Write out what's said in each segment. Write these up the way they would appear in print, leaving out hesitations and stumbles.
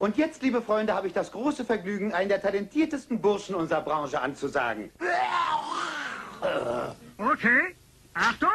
Und jetzt, liebe Freunde, habe ich das große Vergnügen, einen der talentiertesten Burschen unserer Branche anzusagen. Okay, Achtung!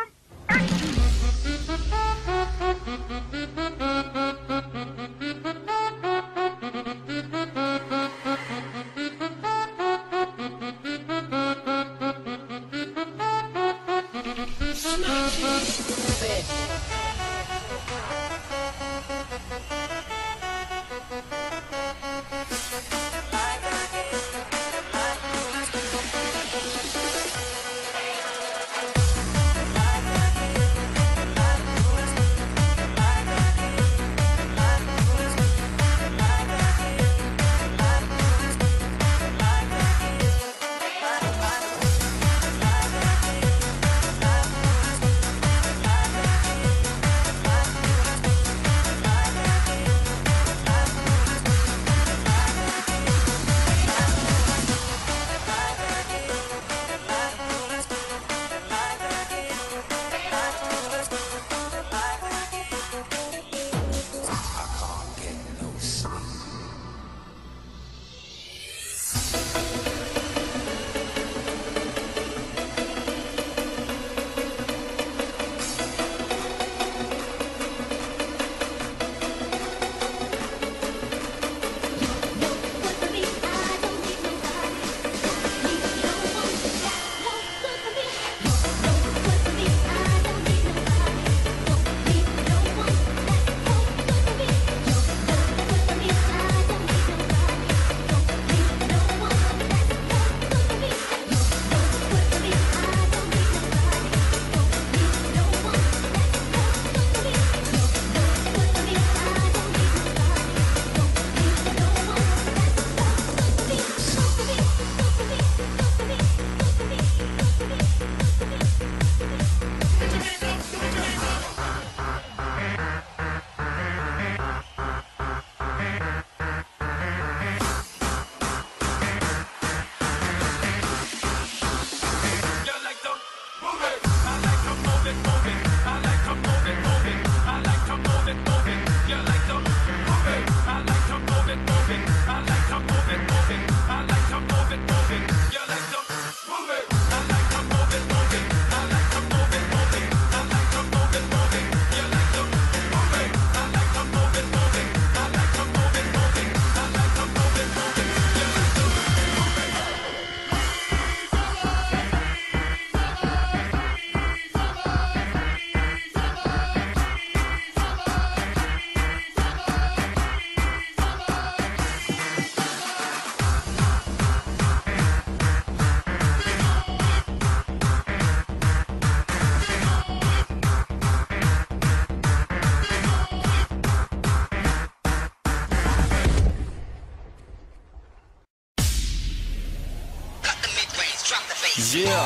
Yeah.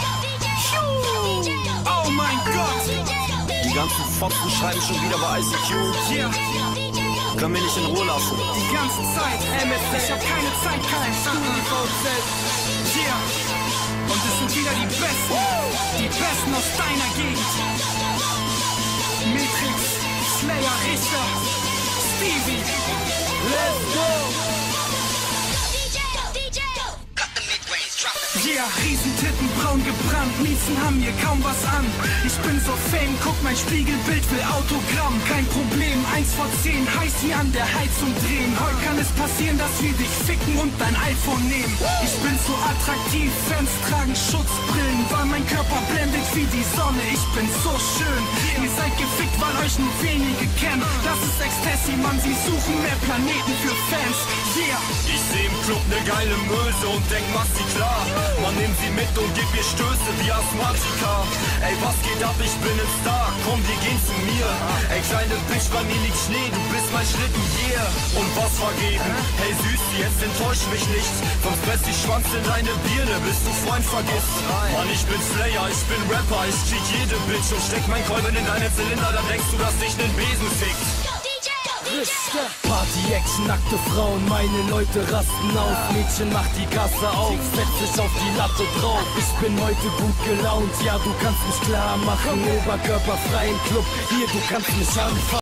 Oh mein Gott. Die ganzen Fotzen schreiben schon wieder bei ICQ. Yeah. Können wir nicht in Ruhe lassen. Die ganze Zeit, MS, ich hab keine Zeit, kein Studio-VZ. Yeah. Und es sind wieder die Besten aus deiner Gegend. Matrix, Slayer, Richter, Stevie. Let's go. Yeah, Riesentitten, braun gebrannt, Miezen haben hier kaum was an. Ich bin so fame, guck mein Spiegelbild, will Autogramm. Kein Problem, 1 von 10, heiß wie an der Heizung drehen. Heute kann es passieren, dass wir dich ficken und dein iPhone nehmen. Ich bin so attraktiv, Fans tragen Schutzbrillen, weil mein Körper blendet wie die Sonne. Ich bin so schön, ihr seid gefickt, weil euch nur wenige kennen. Das ist Ecstasy, Mann, sie suchen mehr Planeten für Fans. Yeah. Ich seh im Club ne geile Möse und denk, mach sie klar. Man nimmt sie mit und gib ihr Stöße wie Asthmatika. Ey, was geht ab, ich bin ein Star, komm, wir gehen zu mir. Ey, kleine Bitch, bei mir liegt Schnee, du bist mein Schlitten, yeah. Und was vergeben? Hey, Süßi, jetzt enttäusch mich nicht. Sonst presst die Schwanz in deine Birne, bis du Freund vergisst. Mann, ich bin Slayer, ich bin Rapper, ich krieg jede Bitch und steck mein Kolben in deine Zylinder, dann denkst du, dass dich nen Besen fickt. Party-Action, nackte Frauen, meine Leute rasten auf. Mädchen, mach die Gasse auf, setz dich auf die Latte drauf. Ich bin heute gut gelaunt, ja, du kannst mich klar machen. Oberkörperfrei im Club, hier, du kannst mich anfassen.